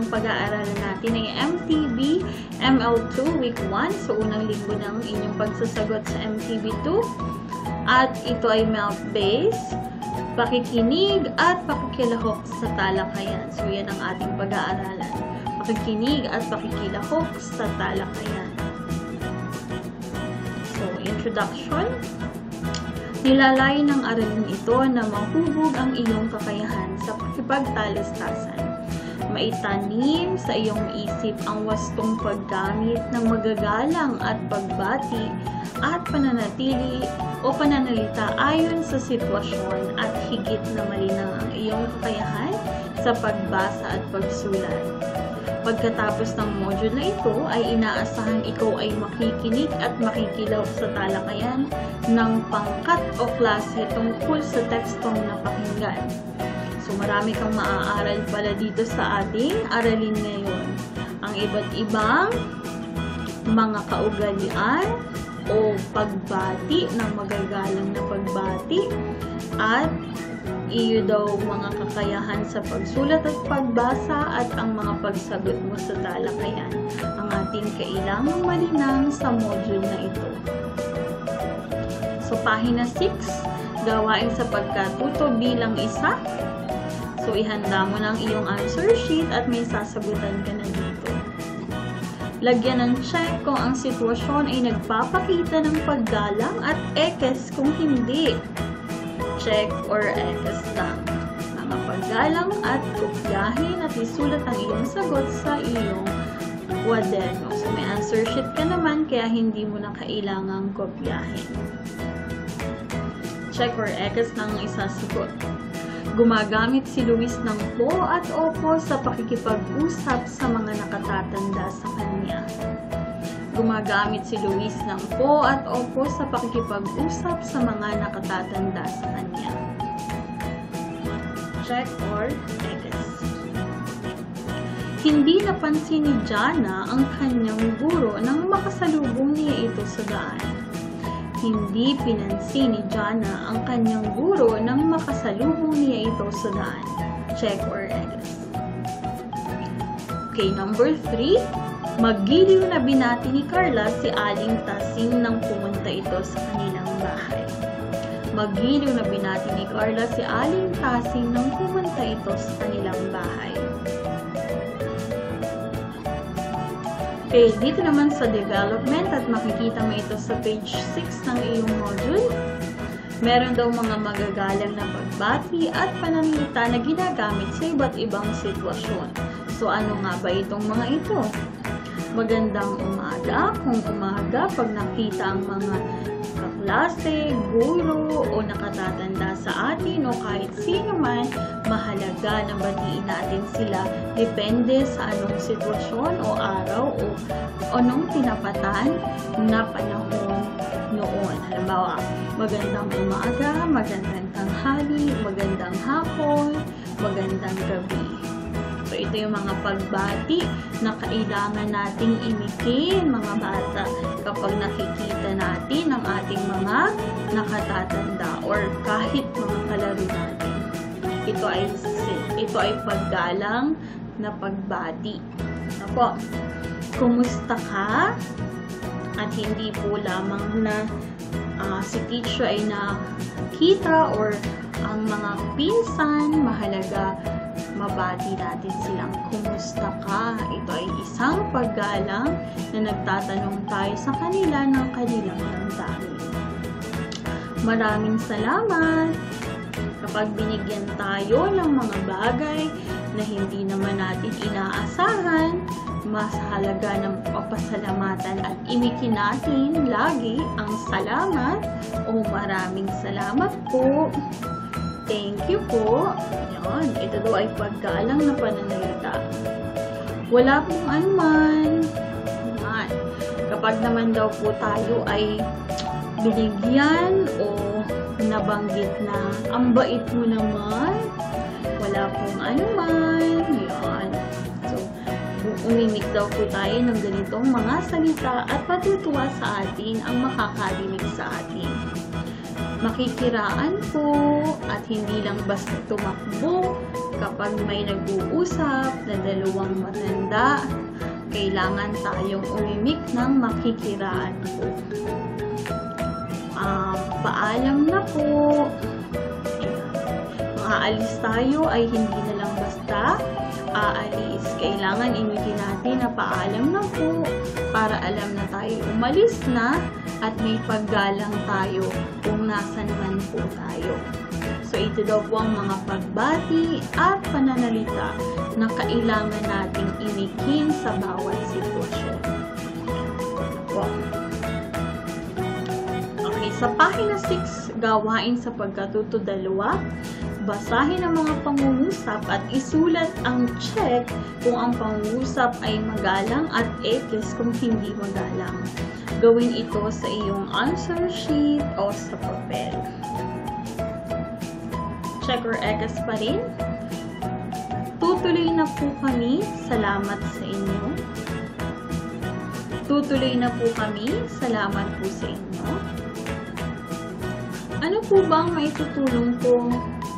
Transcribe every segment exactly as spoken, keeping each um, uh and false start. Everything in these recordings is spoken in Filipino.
pag-aaralan natin ay M T B M L two Week one. So, unang linggo ng inyong pagsasagot sa M T B two. At ito ay math-based, pakikinig at pakikilahok sa talakayan. So, yan ang ating pag-aaralan. Pakikinig at pakikilahok sa talakayan. So, introduction. Nilalayan ng aralin ito na mahubog ang iyong kakayahan sa pakipagtalastasan. Maitanim sa iyong isip ang wastong paggamit ng magagalang at pagbati at pananatili o pananalita ayon sa sitwasyon at higit na malinang ang iyong kakayahan sa pagbasa at pagsulat. Pagkatapos ng module na ito ay inaasahan ikaw ay makikinig at makikilaw sa talakayan ng pangkat o klase tungkol sa tekstong napakinggan. So marami kang maaaral pala dito sa ating aralin ngayon. Ang iba't ibang mga kaugalian o pagbati ng magagalang na pagbati at iyo daw mga kakayahan sa pagsulat at pagbasa at ang mga pagsagot mo sa talakayan ang ating kailangang malinang sa module na ito. So, pahina six, gawain sa pagkatuto bilang isa. So, ihanda mo ng iyong answer sheet at may sasagutan ka na dito. Lagyan ng check kung ang sitwasyon ay nagpapakita ng paggalang at ekes kung hindi. Check or ekes lang. Mga paggalang at kopyahin at isulat ang iyong sagot sa iyong kwaderno. So, may answer sheet ka naman kaya hindi mo na kailangang kopyahin. Check or ekes lang ang isasagot. Gumagamit si Luis ng po at opo sa pakikipag-usap sa mga nakatatanda sa kanya. Gumagamit si Luis ng po at opo sa pakikipag-usap sa mga nakatatanda sa kanya. Check or ekes. Hindi napansin ni Jana ang kanyang guro nang makasalubong niya ito sa daan. Hindi pinansin ni Jana ang kanyang guro nang makasalubong niya ito sa daan. Check or ekes. Okay, number three. Maggiliw na binati ni Carla si Aling Tasing nang pumunta ito sa kanilang bahay. Maggiliw na binati ni Carla si Aling Tasing nang pumunta ito sa kanilang bahay. Okay, dito naman sa development at makikita mo ito sa page six ng iyong module. Meron daw mga magagalang na pagbati at pananalita na ginagamit sa iba't ibang sitwasyon. So, ano nga ba itong mga ito? Magandang umaga, kung umaga, pag nakita ang mga kaklase, guro, o nakatatanda sa atin, o kahit sino man, mahalaga na batiin natin sila. Depende sa anong sitwasyon, o araw, o anong tinapatan na panahon noon. Halimbawa, magandang umaga, magandang tanghali, magandang hapon, magandang gabi. So, ito yung mga pagbati na kailangan nating imikin, mga bata, kapag nakikita natin ang ating mga nakatatanda or kahit mga kalaro natin. Ito ay, ito ay paggalang na pagbati. Ako, kumusta ka? At hindi po lamang na uh, si teacher ay nakita or ang mga pinsan, mahalaga mabati natin silang kumusta ka. Ito ay isang paggalang na nagtatanong tayo sa kanila ng kanilang damdamin. Maraming salamat kapag binigyan tayo ng mga bagay na hindi naman natin inaasahan. Mas halaga ng papasalamatan at imikin natin lagi ang salamat o maraming salamat po. Thank you po. Yan. Ito daw ay paggalang na pananalita. Wala pong anuman. Yan. Kapag naman daw po tayo ay binigyan o nabanggit na ang bait mo naman, wala pong anuman. Yan. So, umimik daw po tayo ng ganitong mga salita at patutuwa sa atin ang makakarinig sa atin. Makikiraan po at hindi lang basta tumakbo Kapag may nag-uusap na dalawang matanda, kailangan tayong umimik ng makikiraan po. Uh, paalam na po. Aalis tayo ay hindi na lang basta aalis. Kailangan imitin natin na paalam na po para alam na tayo umalis na at may paggalang tayo kung nasan man po tayo. So ito daw po ang mga pagbati at pananalita na kailangan nating imikin sa bawat sitwasyon. Wow. Okay, sa pahina six, gawain sa pagkatuto dalawa. Basahin ang mga pangungusap at isulat ang check kung ang pangungusap ay magalang at A plus kung hindi magalang. Gawin ito sa iyong answer sheet o sa papel. Check or X pa rin. Tutuloy na po kami. Salamat sa inyo. Tutuloy na po kami. Salamat po sa inyo. Ano po ba ang maitutulong ko?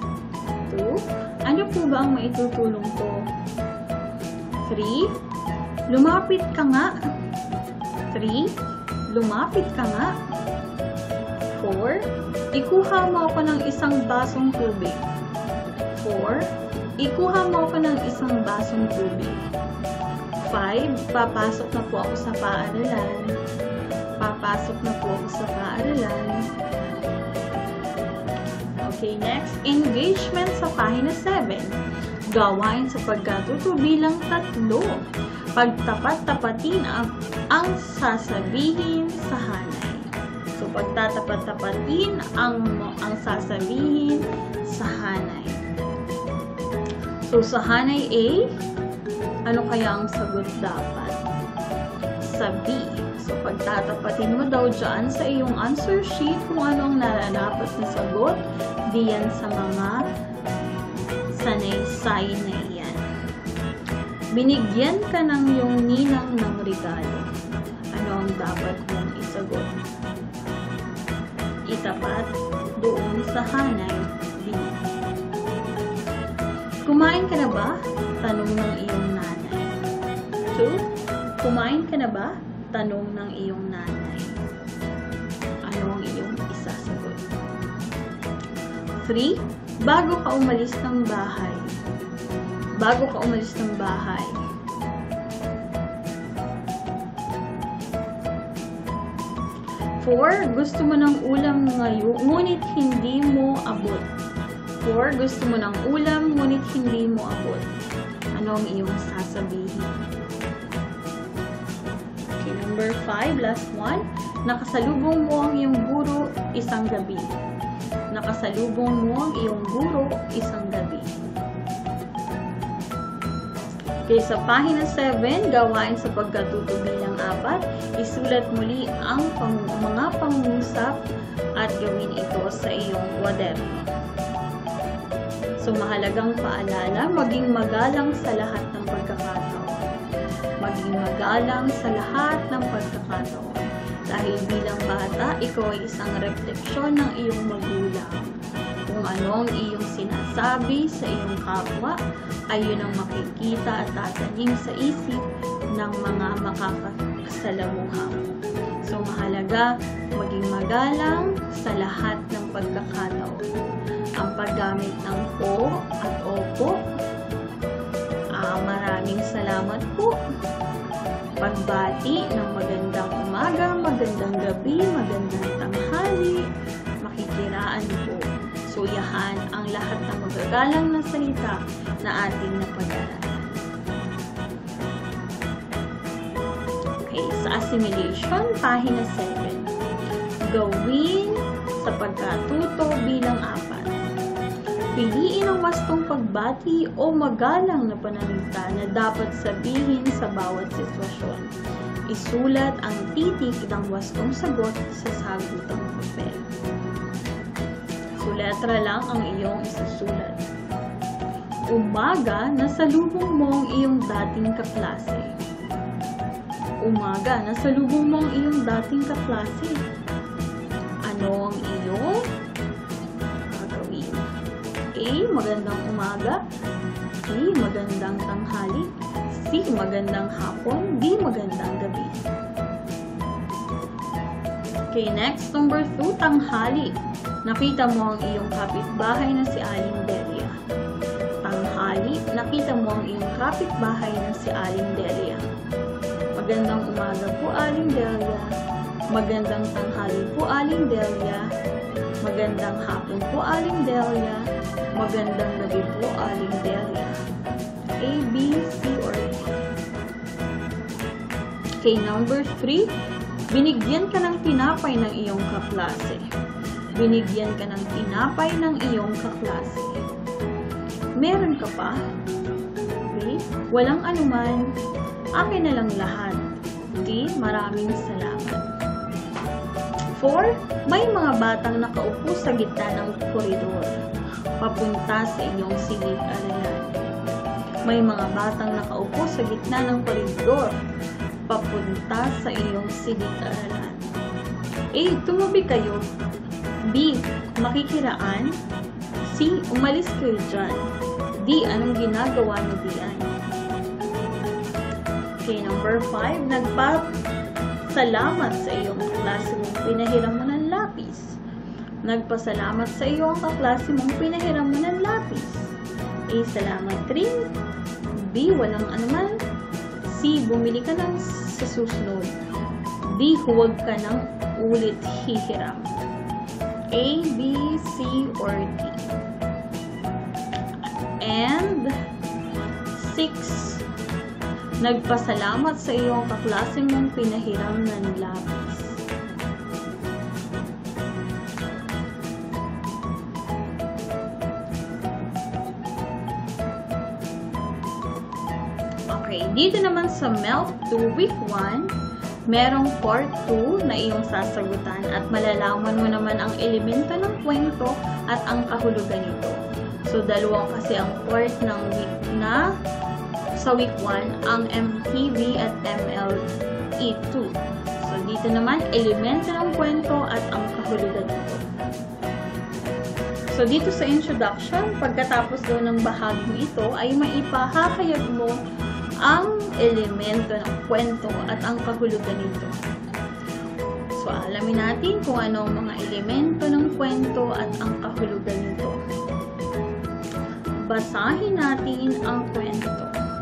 Ano po ba ang maitutulong ko? three. Lumapit ka nga. three. Lumapit ka nga. four. Ikuha mo ako ng isang basong tubig. four. Ikuha mo ako ng isang basong tubig. five. Papasok na po ako sa paaralan. Papasok na po ako sa paaralan. Okay, next, engagement sa pahina seven. Gawain sa pagkatuto bilang tatlo. Pagtapat-tapatin ang, ang sasabihin sa hanay. So, pagtatapat-tapatin ang, ang sasabihin sa hanay. So, sa hanay A, ano kaya ang sagot dapat? Sa B. So, pagtatapatin mo daw dyan sa iyong answer sheet kung ano ang nararapat na sagot diyan sa mga sanaysay na iyan. Binigyan ka ng iyong ninang ng regalo. Ano ang dapat mong isagot? Itapat doon sa hanay B. Kumain ka na ba? Tanong ng iyong nanay. two. Kumain ka na ba? Tanong ng iyong nanay. Ano ang iyong isasagot? three. Bago ka umalis ng bahay. Bago ka umalis ng bahay. four. Gusto mo ng ulam ngayon, ngunit hindi mo abot. four. Gusto mo ng ulam, ngunit hindi mo abot. Ano ang iyong sasabihin? Okay, number five, last one. Nakasalubong mo ang iyong guro isang gabi. Nakasalubong mo ang iyong guro isang gabi. Okay, sa pahina seven, gawain sa pagkatuto bilang apat, isulat muli ang pang mga pangungusap at gawin ito sa iyong kwaderno. So, mahalagang paalala, maging magalang sa lahat ng pagkakataon. Maging magalang sa lahat ng pagkakataon. Dahil bilang bata, ikaw ay isang refleksyon ng iyong magulang. Kung ano ang iyong sinasabi sa iyong kapwa, ay yun ang makikita at tatanim sa isip ng mga makakasalamuha mo. So, mahalaga maging magalang sa lahat ng pagkakataon. Ang paggamit ng po at opo, ah, maraming salamat po. Pagbati ng magandang umaga, magandang gabi, magandang tanghali, makikiraan po. So, yahan ang lahat ng magagalang na salita na ating napag-aralan. Okay, sa assimilation, pahina seven. Gawin sa pagkatuto bilang apat. Piliin ang wastong pagbati o magalang na pananalita na dapat sabihin sa bawat sitwasyon. Isulat ang titik ng wastong sagot sa sagutang papel. So, letra lang ang iyong isusulat. Umaga, nasalubong mo ang iyong dating kaklase. Umaga, nasalubong mo ang iyong dating kaklase. Ano ang iyong gagawin? A. Magandang umaga. B. Magandang tanghali. C. Magandang hapon. D. Magandang gabi. Okay, next, number two, tanghali. Nakita mo ang iyong kapitbahay na si Aling Delia. Tanghali, nakita mo ang iyong kapitbahay na si Aling Delia. Magandang umaga po, Aling Delia. Magandang tanghali po, Aling Delia. Magandang hapon po, Aling Delia. Magandang gabi po, Aling Delia. A, B, C, or D. Okay, number three. Binigyan ka ng tinapay ng iyong kaklase. Binigyan ka ng tinapay ng iyong kaklase. Meron ka pa? Okay. Walang anuman. Akin na lang lahat. D. Maraming salamat. four. May mga batang nakaupo sa gitna ng koridor. Papunta sa iyong silid-aralan. May mga batang nakaupo sa gitna ng koridor. Papunta sa iyong silid-aralan. A. Tumabi kayo. B. Makikiraan. C. Umalis kayo dyan. D. Anong ginagawa niyo diyan? Okay, number five. Nagpasalamat sa iyong kaklase mong pinahiram mo ng lapis. Nagpasalamat sa iyong kaklase mong pinahiram mo ng lapis. A. Salamat rin. B. Walang anuman. C. Bumili ka ng sa susunod. D. Huwag ka nang ulit hihiram. A, B, C, or D. And six. Nagpasalamat sa iyong kaklase mong pinahiram ng lapis. Okay, dito naman sa Melt two Week one, merong part two na iyong sasagutan at malalaman mo naman ang elemento ng kwento at ang kahulugan nito. So, dalawang kasi ang part ng week na sa week one, ang M T V at M L E two. So, dito naman, elemento ng kwento at ang kahulugan nito. So, dito sa introduction, pagkatapos daw ng bahagi ito, ay maipahahayag mo ang elemento ng kwento at ang kahulugan nito. So, alamin natin kung ano ang mga elemento ng kwento at ang kahulugan nito. Basahin natin ang kwento.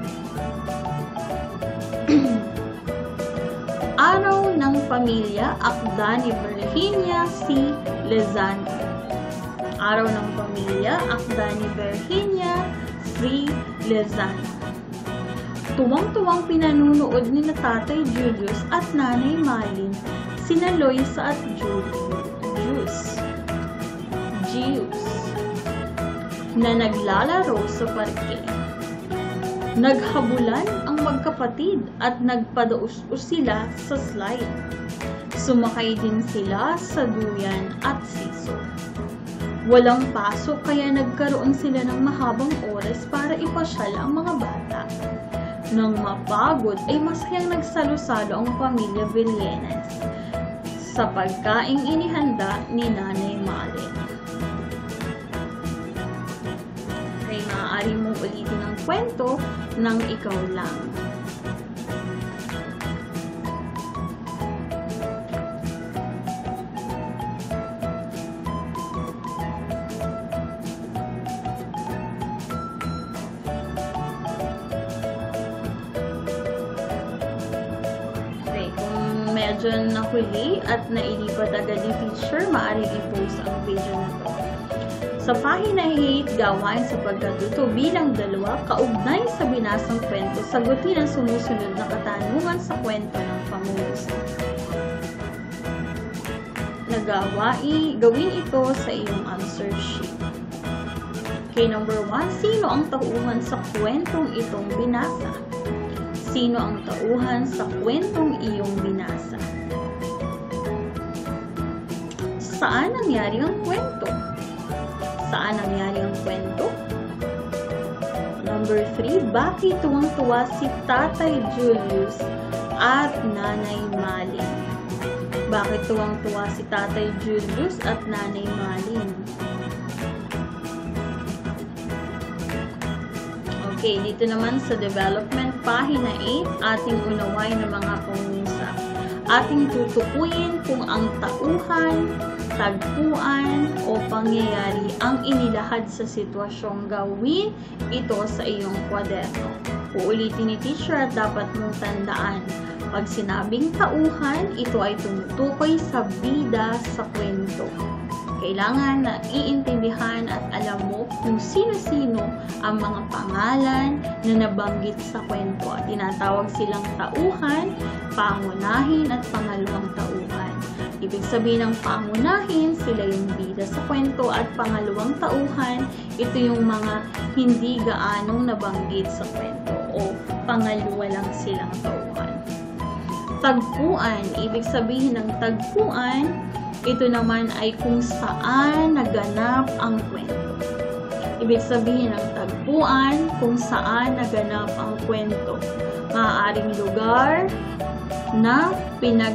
Araw ng Pamilya, akda ni Virginia C. Lezano. Araw ng Pamilya, akda ni Virginia C. Lezano. Tuwang-tuwang pinanunood ni na Tatay Julius at Nanay Malin, sina Loisa at Julius, Julius, na naglalaro sa parke. Naghabulan ang magkapatid at nagpadaus-us sila sa slide. Sumakay din sila sa duyan at siso. Walang pasok kaya nagkaroon sila ng mahabang oras para ipasyal ang mga bata. Nang mapagod ay masayang nagsalo-salo ang pamilya Villenas sa pagkaing inihanda ni Nanay Malin. Kaya maaari mong ulitin ang kwento ng ikaw lang. Medyo nahuli at nailipat agad ni teacher, maaaring i-post ang video na to. Sa pahina eight, gawain sa pagkatuto bilang dalawa, kaugnay sa binasang kwento, sagutin ang sumusunod na katanungan sa kwento ng pangungusap. Nagawain, gawin ito sa iyong answer sheet. Okay, number one, sino ang tauhan sa kwentong itong binasa? Sino ang tauhan sa kwentong iyong binasa? Saan nangyari ang kwento? Saan nangyari ang kwento? Number three, bakit tuwang-tuwa si Tatay Julius at Nanay Malin? Bakit tuwang-tuwa si Tatay Julius at Nanay Malin? Okay, dito naman sa development, pahina eight, ating unawain ng mga pangungusap. Ating tutukuyin kung ang tauhan, tagpuan, o pangyayari ang inilahad sa sitwasyong gawin ito sa iyong kwaderno. Uulitin ni teacher at dapat mong tandaan, pag sinabing tauhan, ito ay tumutukoy sa bida sa kwento. Kailangan na iintindihan at alam mo kung sino-sino ang mga pangalan na nabanggit sa kwento. At tinatawag silang tauhan, pangunahin at pangalawang tauhan. Ibig sabihin ng pangunahin, sila yung bida sa kwento, at pangalawang tauhan, ito yung mga hindi gaanong nabanggit sa kwento o pangalawa lang silang tauhan. Tagpuan, ibig sabihin ng tagpuan, ito naman ay kung saan naganap ang kwento. Ibig sabihin ng tagpuan, kung saan naganap ang kwento. Maaaring lugar na pinag,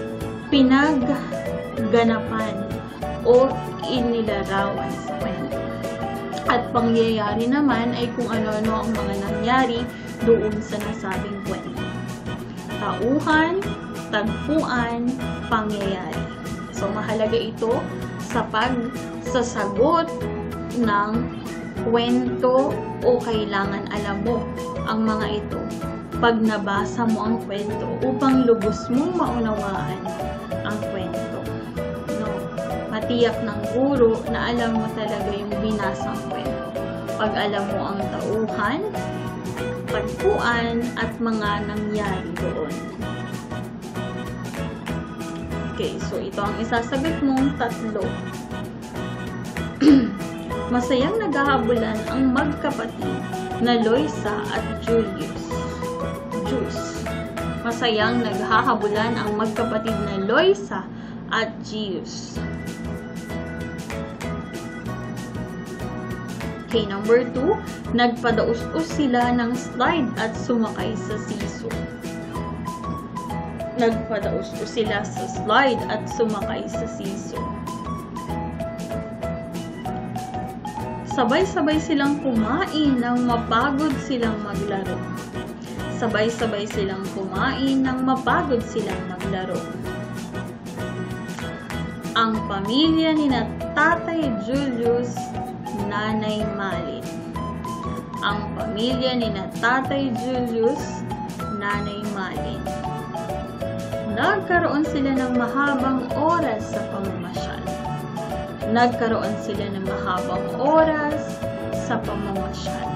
pinagganapan o inilarawan sa kwento. At pangyayari naman ay kung ano-ano ang mga nangyari doon sa nasabing kwento. Tauhan, tagpuan, pangyayari. So, mahalaga ito sa pagsasagot ng kwento o kailangan alam mo ang mga ito pag nabasa mo ang kwento upang lubos mong maunawaan ang kwento. No? Matiyak ng guro na alam mo talaga yung binasang kwento. Pag alam mo ang tauhan, tagpuan, at mga nangyari doon. Okay, so ito ang isasagot mong tatlo. Masayang naghahabulan ang magkapatid na Loisa at Julius. Juice. Masayang naghahabulan ang magkapatid na Loisa at Julius. Okay, number two, nagpadaus-us sila ng slide at sumakay sa siso. Nagpadaus-us sila sa slide at sumakay sa siso. Sabay-sabay silang kumain nang mapagod silang maglaro. Sabay-sabay silang kumain nang mapagod silang maglaro. Ang pamilya ni na Tatay Julius, Nanay Malin. Ang pamilya ni na Tatay Julius, Nanay Malin. Nagkaroon sila ng mahabang oras sa pamamasyal. Nagkaroon sila ng mahabang oras sa pamamasyal.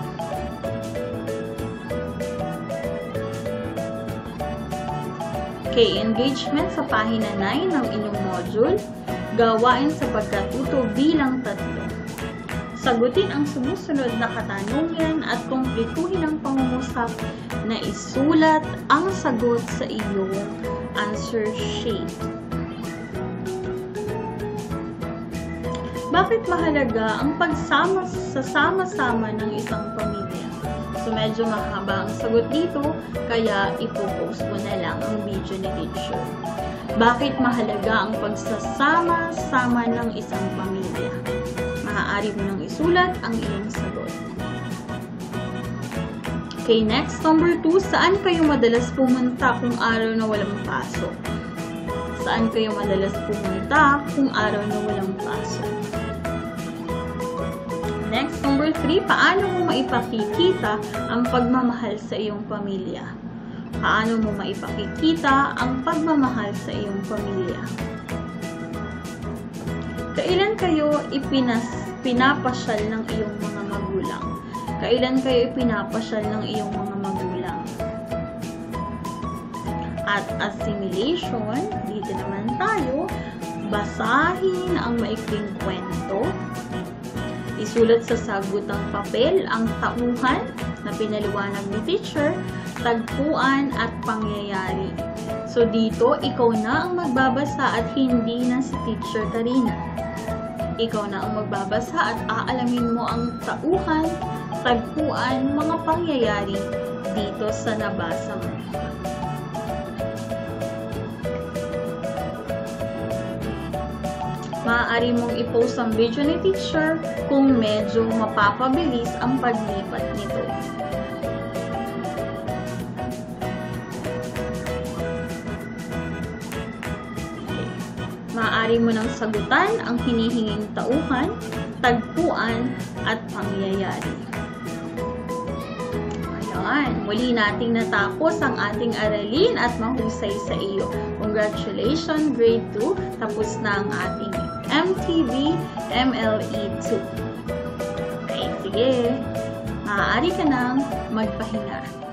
Okay, engagement sa pahina nine ng inyong module. Gawain sa pagkatuto bilang tatlo. Sagutin ang sumusunod na katanungan at kumpletuhin ang pangungusap na isulat ang sagot sa iyong answer sheet. Bakit mahalaga ang pagsama sa sama-sama ng isang pamilya? So, medyo mahaba ang sagot dito, kaya ipopost ko na lang ang video ni teacher. Bakit mahalaga ang pagsasama-sama ng isang pamilya? Maaari mo nang isulat ang iyong sagot. Okay, next, number two, saan kayo madalas pumunta kung araw na walang pasok? Saan kayo madalas pumunta kung araw na walang pasok? Next, number three, paano mo maipakikita ang pagmamahal sa iyong pamilya? Paano mo maipakikita ang pagmamahal sa iyong pamilya? Kailan kayo ipinas, pinapasyal ng iyong mga magulang? Kailan kayo ipinapasyal ng iyong mga magulang? At assimilation, dito naman tayo, basahin ang maikling kwento. Isulat sa sagutang papel ang tauhan na pinaliwanag ni teacher, tagpuan at pangyayari. So dito, ikaw na ang magbabasa at hindi na si teacher Karina. Ikaw na ang magbabasa at aalamin mo ang tauhan, tagpuan, mga pangyayari dito sa nabasa mo. Maaari mong i-post ang video ni teacher kung medyo mapapabilis ang paglipat nito. Maaari mo nang sagutan ang hinihinging tauhan, tagpuan, at pangyayari. Ayan, muli nating natapos ang ating aralin at mahusay sa iyo. Congratulations, grade two. Tapos na ang ating M T V M L E two. Okay, sige. Maaari ka nang magpahinga.